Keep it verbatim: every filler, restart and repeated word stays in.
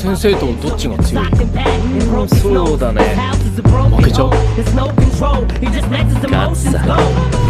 先生とどっちが強い？うん、そうだね。負けちゃう？ガッツさ。